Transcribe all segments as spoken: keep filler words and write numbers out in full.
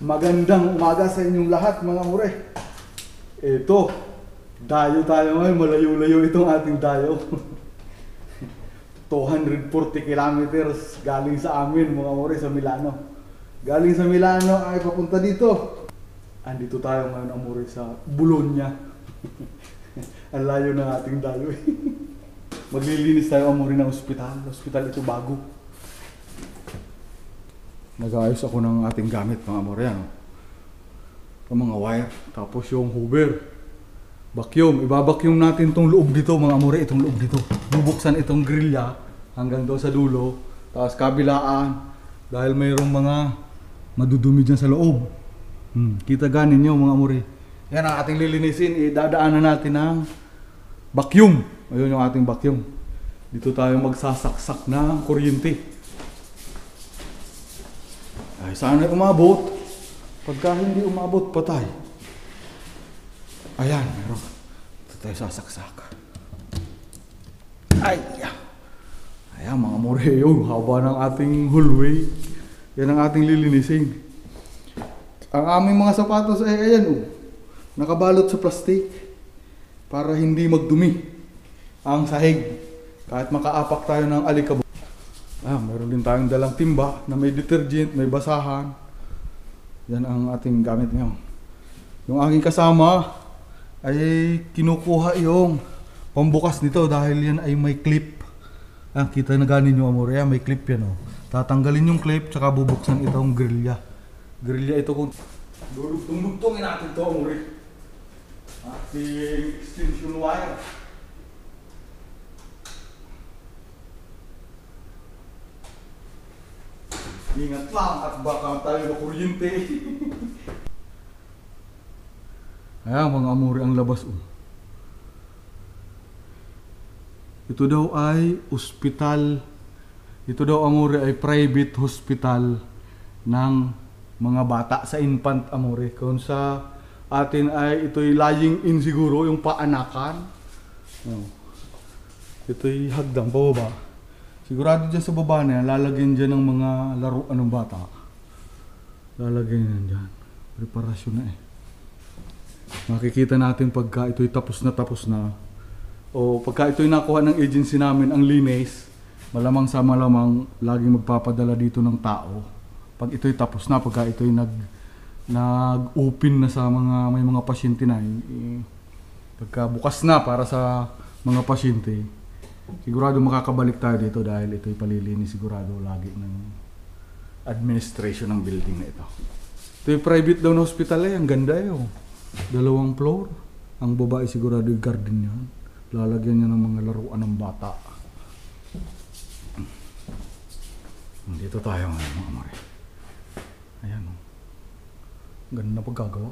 Magandang umaga sa inyong lahat mga amore. Ito, dayo tayo ngayon, malayo-layo itong ating dayo. two hundred forty kilometers galing sa amin mga amore sa Milano. Galing sa Milano ay papunta dito. Andito tayo ngayon amore sa Bologna. Ang layo ng ating dayo. Maglilinis tayo amore ng ospital. Ospital ito bago. Nag-ayos ako ng ating gamit mga amore, ano? Ang mga wire, tapos yung hoover, vacuum, ibabacuum natin itong loob dito mga amore, itong loob dito. Bubuksan itong grilya hanggang doon sa dulo, tapos kabilaan, dahil mayroong mga madudumi dyan sa loob. Hmm, kita ganin nyo mga amore. Yan ang ating lilinisin, idadaanan natin ng vacuum. Ayun yung ating vacuum. Dito tayo magsasaksak ng kuryente. Ay, sana umabot. Pagka hindi umabot, patay. Ayan, meron. Ito tayo sasaksak. Ay, ayan mga amore, yung haba ng ating hallway. Yan ang ating lilinisin. Ang aming mga sapatos ay ayan, oh, nakabalot sa plastic para hindi magdumi ang sahig. Kahit makaapak tayo ng alikabok. Ah, meron din tayong dalang timba na may detergent, may basahan. Yan ang ating gamit ngayon. Yung aking kasama ay kinukuha yung pambukas nito dahil yan ay may clip. Ah, kita na ganin nyo amore, may clip yan, oh. Tatanggalin yung clip tsaka bubuksan itong grilya. Grilya ito kung dudugtong-dugtongin natin ito amore. Ating extension wire. Ingat lang at baka tayo makuryente. Ayan mga amore ang labas, oh. Ito daw ay ospital. Ito daw amore ay private hospital ng mga bata sa infant amore. Kung sa atin ay ito'y lying in siguro, yung paanakan. Oh. Ito'y hagdang pababa. Sigurado dyan sa baba na yan, lalagyan dyan ng mga laruan ng bata. Lalagyan yan dyan. Preparasyon na eh. Makikita natin pagka ito'y tapos na tapos na. O pagka ito'y nakuha ng agency namin, ang linis, malamang sa malamang laging magpapadala dito ng tao. Pag ito'y tapos na, pagka ito'y nag, nag-open na sa mga, may mga pasyente na, eh, pagka bukas na para sa mga pasyente, sigurado makakabalik tayo dito dahil ito'y palilinis sigurado lagi ng administration ng building na ito. Ito'y private daw na hospital eh, ang ganda eh, oh. Dalawang floor. Ang babae sigurado yung garden yan. Lalagyan niya ng mga laruan ng bata. Dito tayo ngayon mga amore. Ayan, oh. Ganda na paggagawa.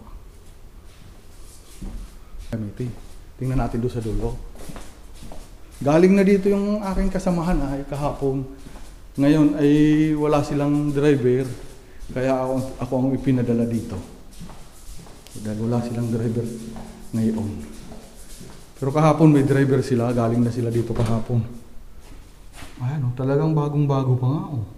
Tingnan natin doon sa dulo. Galing na dito yung aking kasamahan ay kahapon. Ngayon ay wala silang driver. Kaya ako, ako ang ipinadala dito. Dahil wala silang driver ngayon. Pero kahapon may driver sila. Galing na sila dito kahapon. Ayan, oh, talagang bagong-bago pa nga. Oh.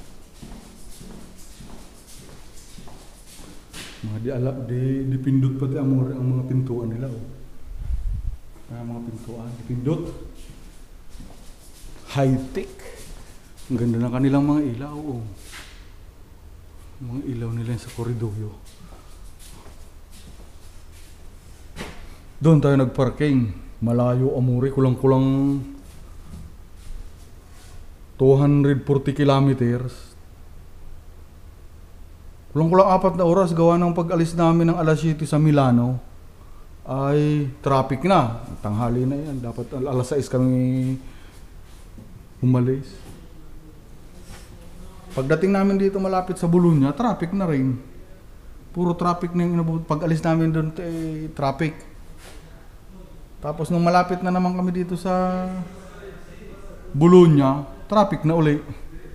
Mga di ala, di, dipindot pati ang mga, ang mga pintuan nila. Oh. Kaya mga pintuan, dipindot. High-tech. Ang ganda ng kanilang mga ilaw. Oh. Mga ilaw nila sa koridoryo. Doon tayo nagparking. Malayo amore. Kulang-kulang two hundred forty kilometers. Kulang-kulang apat na oras. Gawa ng pag-alis namin ng alas siyete sa Milano ay traffic na. Tanghali na yan. Dapat alas sais kami umalis. Pagdating namin dito malapit sa Bologna, traffic na rin. Puro traffic na yung inabot. Pag alis namin doon, eh, traffic. Tapos nung malapit na naman kami dito sa Bologna, traffic na uli.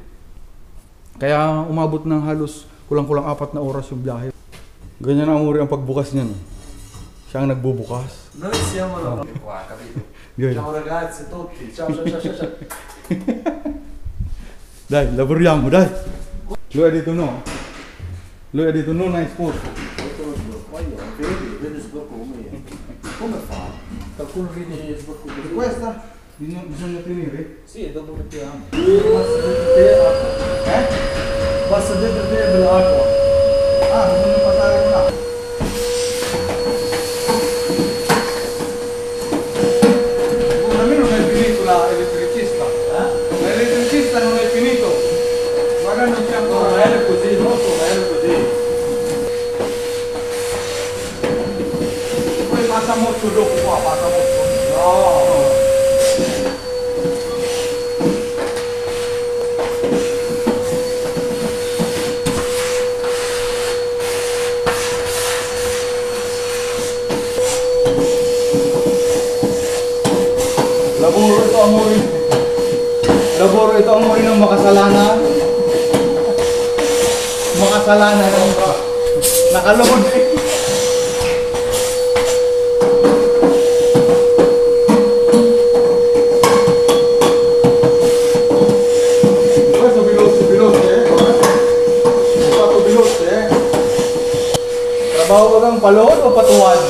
Kaya umabot ng halos kulang-kulang apat na oras yung biyahe. Ganyan ang amore ang pagbukas niyan. Siya ang nagbubukas. Noi siamo la qua, capito? Ciao ragazzi, tutti. Ciao, ciao, ciao, ciao. Dai, lavoriamo, dai. Lui ha detto no. Lui ha detto non hai sport. Ma io, vedi, vedi sblocco come come fa? Qualcuno vede sblocco E questa bisogna, bisogna tenere? Sì, dopo mettiamo. Basta dentro te acqua. Eh? Basta dentro te dell'acqua. Ah, bisogna passare qua. A me non è finito l'elettricista. Eh? L'elettricista non è finito. Magari non c'è ancora. No, era così, non so, era così. Poi passa molto dopo qua, passa molto. No. Laboro ito amore. Laboro ito amore ng makasalanan. Makasalanan ng nakalugod eh. Questo veloce, veloce eh. Ho fatto veloce eh. Trabaho ko ng palod o patuwan?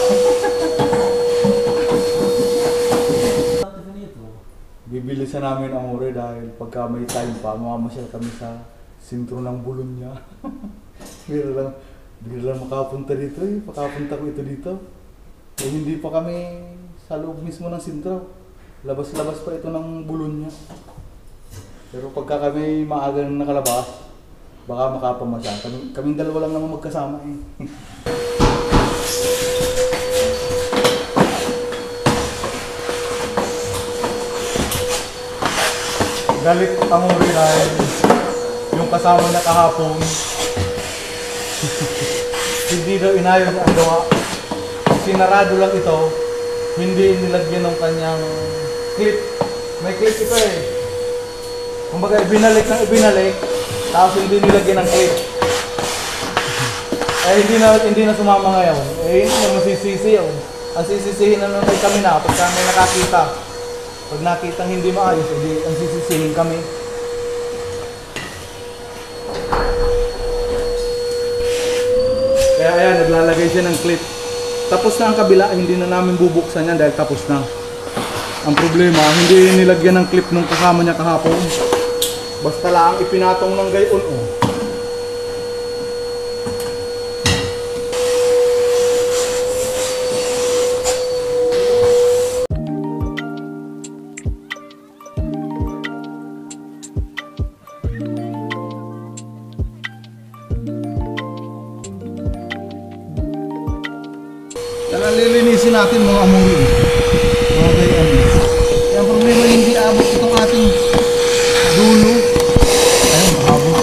Bibilisan namin amore dahil pagka may time pa, mamamasyal kami sa sentro ng Bologna. Bira lang, bira lang makapunta dito eh, makapunta ko ito dito. Eh hindi pa kami sa loob mismo ng sentro. Labas-labas pa ito ng Bologna. Pero pagka kami maaga nang nakalabas, baka makapamasyal. Kami, kaming dalawa lang naman magkasama eh. Galit amore dahil yung kasama niya kahapon hindi daw inayos ang gawa. Sinarado lang ito, hindi nilagyan ng kanyang clip. May clip ito eh. Kumbaga ibinalik ng ibinalik, tapos hindi nilagyan ng clip. Eh hindi na, hindi na sumama ngayon. Eh hindi na masisisi yun. Ang sisisihin na naman kami na pagka may nakakita. Pag nakita hindi maayos, edi ang sisisihin kami. Kaya ayan, naglalagay siya ng clip. Tapos na ang kabila, hindi na namin bubuksan yan dahil tapos na. Ang problema, hindi nilagyan ng clip nung kasama niya kahapon. Basta lang ipinatong ng gayon. Oh. Kaya lilinisin natin mga amuri. Mga gayon. Ang problema hindi abot itong ating dulo. Ayun, abot.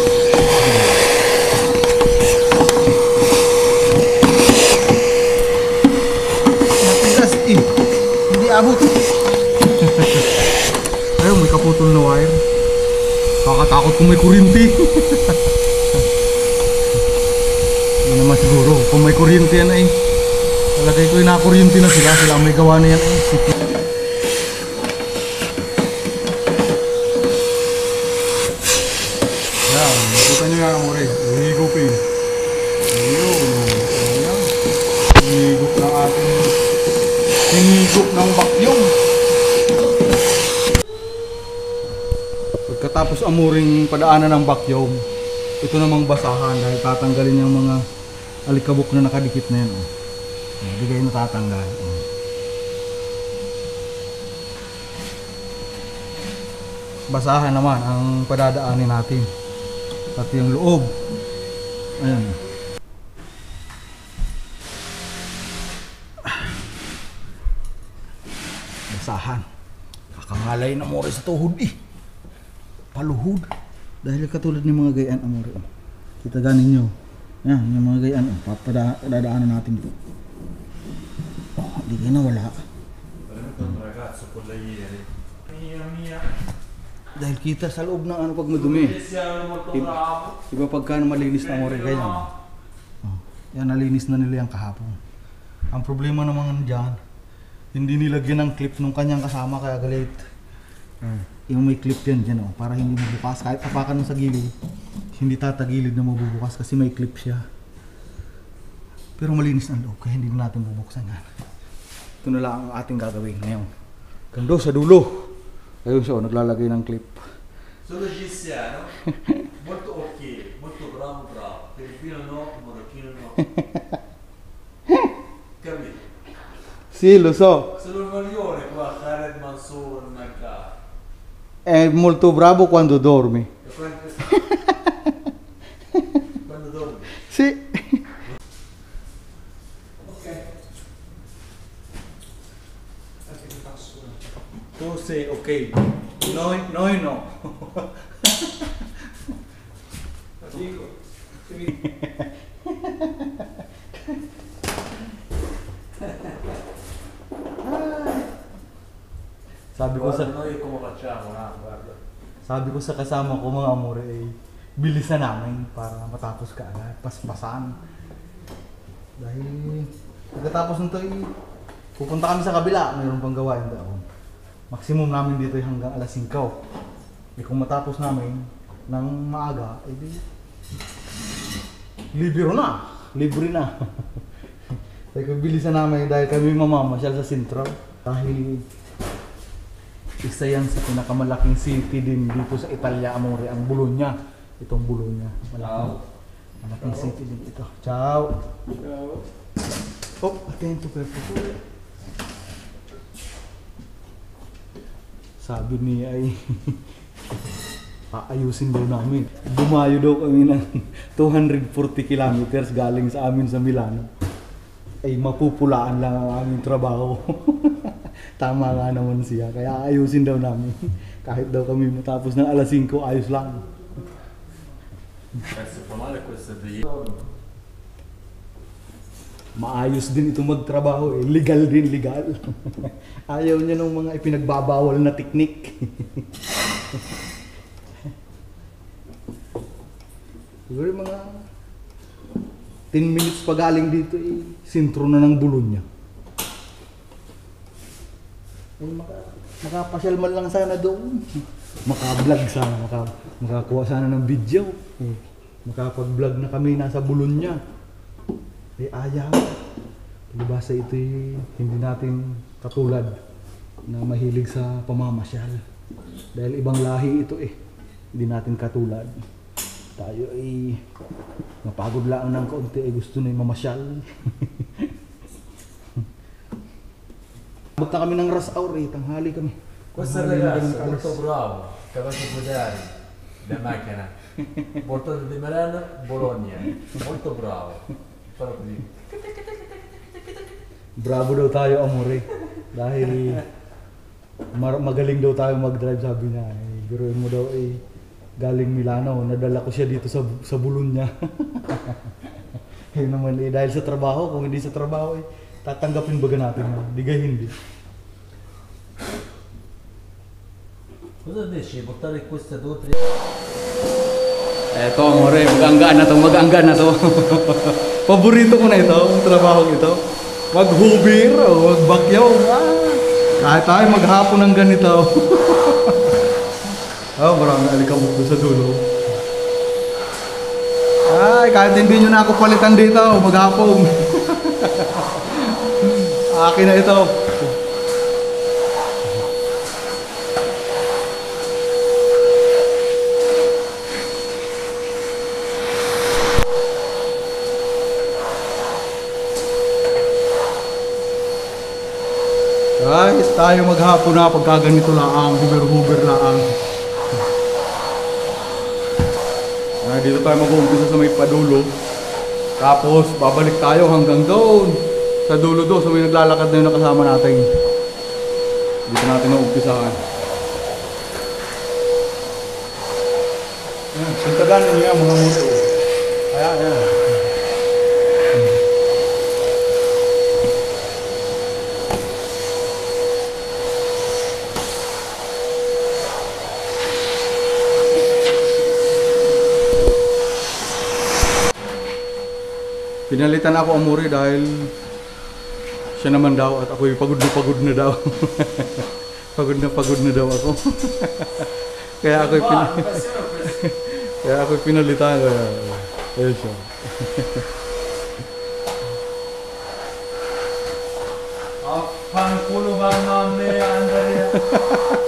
Matigas eh. Hindi abot. Ayun, may kaputol na wire. Kakatakot kung may kuryente. Hindi naman siguro. Kung may kuryente yan eh. Talagay ko yung nakakuryente na sila, sila ang may gawa na yan eh. Yan, nakita nyo yan amore, hinigop eh. Ayun, ayan. Hinigop ng ating, hinigop ng bakyong. Pagkatapos amuring padaanan ng bakyong, ito namang basahan dahil tatanggalin yung mga alikabok na nakadikit na yan. Oh. Hindi kayo natatanggal. Basahan naman ang padadaanin natin. Pati yung loob. Ayan. Basahan. Kakangalay na more sa tuhod eh. Paluhod. Dahil katulad ng mga gayaan amore. Kita ganin nyo. Yan, yung mga gayaan. Padadaanan natin dito. Di kayo nawala. Ragazzo con la ieri. Mia mia. Dahil kita sa loob ng ano pag madumi. Iba, iba pagka malinis na amore kaya. Oh, yan nalinis na nila yung kahapon. Ang problema naman dyan, hindi nilagyan ng clip nung kanyang kasama kaya galit. Uh, yung may clip yan dyan oh, para hindi mabukas. Kahit tapakan mo sa gilid, hindi tatagilid na mabubukas kasi may clip siya. Pero malinis ang loob kaya hindi na natin bubuksan yan. Ito na lang ang ating gagawin ngayon. Gando sa dulo. Ayun siya, oh, naglalagay ng clip. Sono egiziano, molto ok, molto bravo bravo. Filippino no, marocchino no. Capito? Sì, lo so. Sono il maglione qua, Khaled Mansour, Mecca. È molto bravo quando dormi. E quando... quando dormi? Sì. Ok. Anche ti passo. Tu sei ok. Noi, noi no. Dico, Sabi ko sa guarda noi come facciamo, no? Guarda. Sabi ko sa kasama ko mga amore eh, bilisan namin para matapos ka agad, paspasan. Dahil pagkatapos nito eh, pupunta kami sa kabila, mayroon pang gawain daw. Maximum namin dito ay hanggang alas singko. Eh kung matapos namin ng maaga, eh di libero na, libre na. Dahil bilisan namin dahil kami mamamasyal sa sentro. Dahil isa yan sa pinakamalaking city din dito sa Italia, amore, ang Bologna. Itong Bologna. Malaking, malaking city din ito. Ciao! Ciao. Oh, attento per favore. Sabi niya ay aayusin daw namin. Dumayo daw kami ng two hundred forty kilometers galing sa amin sa Milano. Ay mapupulaan lang ang aming trabaho. Tama nga naman siya. Kaya aayusin daw namin. Kahit daw kami matapos ng alas singko, ayos lang. Adesso fa male questo di Maayos din ito magtrabaho eh. Legal din, legal. Ayaw niya ng mga ipinagbabawal na teknik. Siguro mga ten minutes pa galing dito eh, sintro na ng Bologna. Ay, maka, makapasyal man lang sana doon. Maka-vlog sana, maka, makakuha sana ng video. Eh, makapag-vlog na kami nasa Bologna. Eh, ayaw. Palibasa ito eh, hindi natin katulad na mahilig sa pamamasyal. Dahil ibang lahi ito eh. Hindi natin katulad. Tayo ay mapagod lang ng kaunti ay gusto na mamasyal. Abot na kami ng rush hour eh, tanghali kami. Questo Tanghali na kami ragazzo è molto nakalis. bravo, capace di guidare la macchina. Portato di Milano, Bologna. Molto bravo. Però così. Bravo daw tayo, amore. Dahil mar- magaling daw tayo mag-drive, sabi niya. Eh, biruin mo daw eh, galing Milano, nadala ko siya dito sa sa Bologna. Yun naman eh, dahil sa trabaho, kung hindi sa trabaho eh, tatanggapin baga natin na, di gay hindi. Cosa dici? Portare queste due o tre... Eto amore, mag-anggaan na to, mag-anggaan na to. Paborito ko na ito, ang trabaho ito. Mag-hubir o mag-bakyaw. Ah, kahit tayo maghapon ng ganito. Oh, marami alikabok doon sa dulo. Ay, kahit hindi nyo na ako palitan dito, maghapon. Akin na ito. Guys, tayo maghapon na pagka ganito lang, huber-huber lang. Ay, dito tayo mag-uumpisa sa may padulo. Tapos, babalik tayo hanggang doon. Sa dulo doon, sa may naglalakad na yung nakasama natin. Dito natin na-umpisahan. Ayan, sintagan niya mga mulo. Ayan, ayan. Pinalitan ako amore dahil siya naman daw at ako'y pagod na pagod na daw. Pagod na pagod na daw ako. Kaya ako'y pin Kaya ako'y pinalitan. Ayun siya. Fanculo vanno a me, Andrea.